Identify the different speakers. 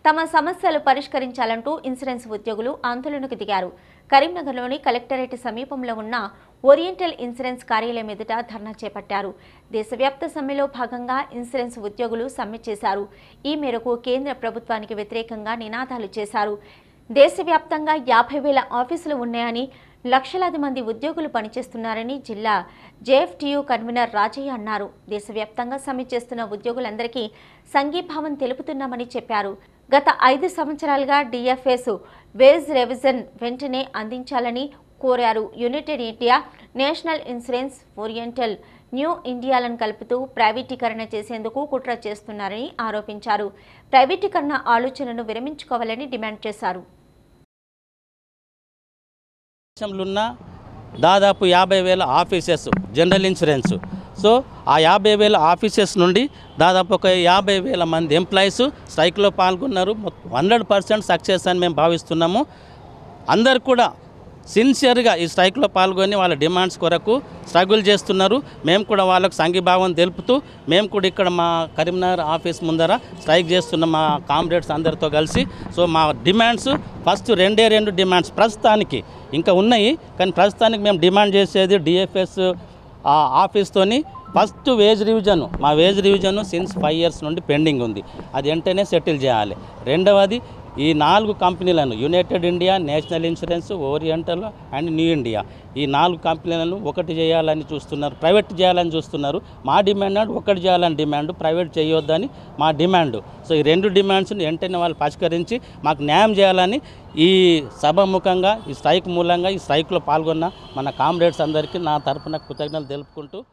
Speaker 1: తమ సమస్యలు పరిష్కరించాలంటూ ఇన్సూరెన్స్ ఉద్యోగులు ఆందోళనకు దిగారు. కరీంనగర్లోని కలెక్టరేట్ సమీపంలో ఉన్న ఓరియంటల్ ఇన్సూరెన్స్ కార్యాలయం ఎదుట ధర్నా చేపట్టారు. దేశవ్యాప్త సమ్మెలో భాగంగా ఇన్సూరెన్స్ ఉద్యోగులు సమ్మె చేశారు. ఈ మేరకు కేంద్ర ప్రభుత్వానికి వ్యతిరేకంగా నినాదాలు చేశారు. దేశవ్యాప్తంగా 50,000 ఆఫీసులు ఉన్నాయని, లక్షలాది మంది ఉద్యోగులు పనిచేస్తున్నారని జిల్లా జేఎఫ్టీయూ కన్వీనర్ రాజయ్య అన్నారు. దేశవ్యాప్తంగా సమ్మె చేస్తున్న ఉద్యోగులందరికీ సంఘీభావం తెలుపుతున్నామని చెప్పారు. గత 5 సంవత్సరాలుగా డిఎఫ్ఎస్ వేజ్ రెవిజన్ వెంటనే అందించాలని కోరారు. United India, National Insurance, Oriental, New ఇండియాలను కలుపుతూ ప్రైవేటీకరణ చేసేందుకు కుట్ర చేస్తున్నారని ఆరోపించారు. ప్రైవేటీకరణ ఆలోచనను విరమించుకోవాలని డిమాండ్ చేశారు.
Speaker 2: దేశంలో దాదాపు 50,000 ఆఫీసెస్ జనరల్ ఇన్సూరెన్స్. సో ఆ 50,000 ఆఫీసెస్ నుండి దాదాపు ఒక 50,000 మంది ఎంప్లాయీస్ స్ట్రైక్లో పాల్గొన్నారు. 100% సక్సెస్ అని మేము భావిస్తున్నాము. అందరు కూడా సిన్సియర్గా ఈ స్ట్రైక్లో పాల్గొని వాళ్ళ డిమాండ్స్ కొరకు స్ట్రగుల్ చేస్తున్నారు. మేము కూడా వాళ్ళకు సంఘీభావం తెలుపుతూ మేము కూడా ఇక్కడ మా కరీంనగర్ ఆఫీస్ ముందర స్ట్రైక్ చేస్తున్న మా కామ్రేడ్స్ అందరితో కలిసి. సో మా డిమాండ్స్ ఫస్ట్ రెండే 2 డిమాండ్స్ ప్రస్తుతానికి ఇంకా ఉన్నాయి. కానీ ప్రస్తుతానికి మేము డిమాండ్ చేసేది డిఎఫ్ఎస్ ఆఫీస్తోని ఫస్ట్ వేజ్ రివిజన్, మా వేజ్ రివిజన్ సిన్స్ 5 years నుండి పెండింగ్ ఉంది. అది వెంటనే సెటిల్ చేయాలి. రెండవది ఈ 4 కంపెనీలను United India, National Insurance, Oriental and New India, ఈ 4 కంపెనీలను ఒకటి చేయాలని చూస్తున్నారు, ప్రైవేట్ చేయాలని చూస్తున్నారు. మా డిమాండ్ ఒకటి చేయాలని డిమాండ్, ప్రైవేట్ చేయొద్దని మా డిమాండ్. సో ఈ 2 డిమాండ్స్ని వెంటనే వాళ్ళు పరిష్కరించి మాకు న్యాయం చేయాలని ఈ సభాముఖంగా ఈ స్ట్రైక్ మూలంగా ఈ స్ట్రైక్లో పాల్గొన్న మన కామ్రేడ్స్ అందరికీ నా తరఫున కృతజ్ఞతలు తెలుపుకుంటూ